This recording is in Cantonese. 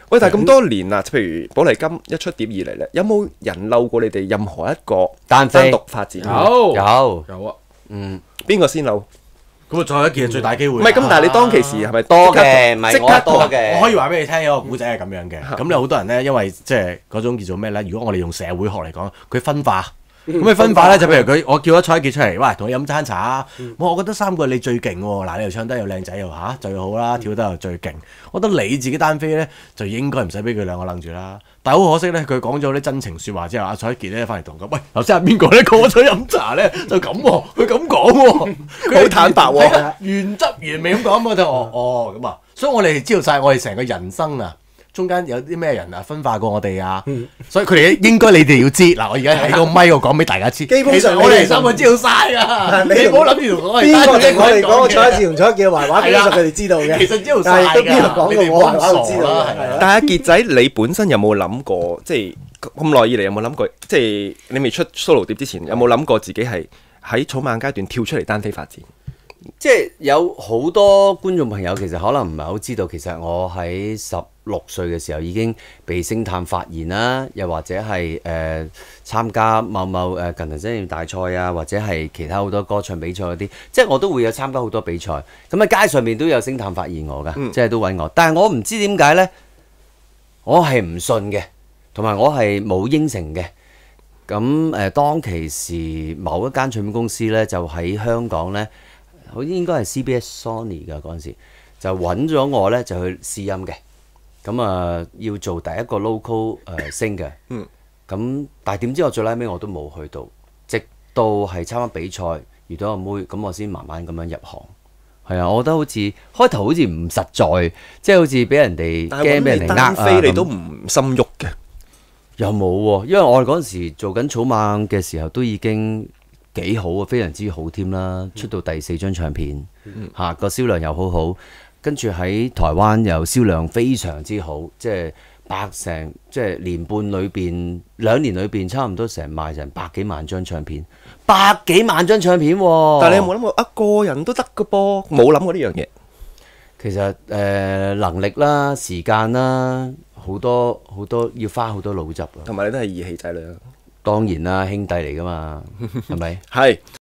喂，但係咁多年啦，譬如寶麗金一出碟以嚟咧，有冇人漏過你哋任何一個單獨發展？ 有啊， 邊個先漏？ 咁啊，再一件最大機會。 唔係咁，但係你當其時係咪多嘅，唔係我多嘅。 我可以話俾你聽，有個古仔係咁樣嘅。咁有好多人咧，因為即係嗰種叫做咩咧？如果我哋用社會學嚟講，佢分化。咁佢分化咧，就譬如我叫咗蔡一傑出嚟，喂，同佢飲餐茶。我覺得三個你最勁喎，嗱，你又唱得又靚仔又最好啦，跳得又最勁。我覺得你自己單飛咧，就應該唔使俾佢兩個楞住啦。但係好可惜咧，佢講咗啲真情説話之後，阿蔡一傑咧翻嚟同我講：喂，頭先係邊個咧過咗飲茶咧？就咁喎，佢咁講喎，佢好坦白喎， 原汁原味咁講啊！就咁啊，所以我哋知道晒我哋成個人生啊。中間有啲咩人啊分化過我哋啊，所以佢哋應該你哋要知嗱。我而家喺個咪我講俾大家知， 基本上我哋三個知道晒㗎。你唔好諗住同我哋邊個同我哋講蔡一智同蔡一傑嘅壞話，基本上佢哋知道嘅。 其實知道晒但係都邊個講到我壞話都知道啦。 但係阿傑仔，你本身有冇諗過，即係咁耐以嚟有冇諗過，即係你未出 solo 碟之前，有冇諗過自己係喺草蜢階段跳出嚟單飛發展？ 即係有好多觀眾朋友其實可能唔係好知道，其實我喺16歲嘅時候已經被星探發現啦，又或者係參加某近藤真彥大賽啊，或者係其他好多歌唱比賽嗰啲，即係我都會有參加好多比賽。咁喺街上面都有星探發現我㗎，即係都揾我。但係我唔知點解呢，我係唔信嘅，同埋我係冇應承嘅。咁當其時某一間唱片公司呢，就喺香港呢。好似應該係 CBS Sony 㗎嗰陣時，就揾咗我咧就去試音嘅，咁要做第一個 local 星嘅，咁但係點知我最拉尾我都冇去到，直到係參加比賽遇到阿妹，咁我先慢慢咁樣入行。係啊，我覺得好似開頭好似唔實在，即係好似俾人哋驚俾人哋單飛你都唔心喐嘅， 又冇喎，因為我哋嗰陣時做緊草蜢嘅時候都已經。幾好啊，非常之好添啦！出到第4張唱片，嚇個銷量又好好，跟住喺台灣又銷量非常之好，即係即係年半裏邊2年裏邊差唔多賣成100幾萬張唱片，100幾萬張唱片喎！ 但係你有冇諗過個人都得嘅噃？冇諗過呢樣嘢。 其實能力啦、時間啦，好多要花好多腦汁啊！ 同埋你都係義氣仔女啊！ 當然啦，兄弟嚟噶嘛，係咪？ 係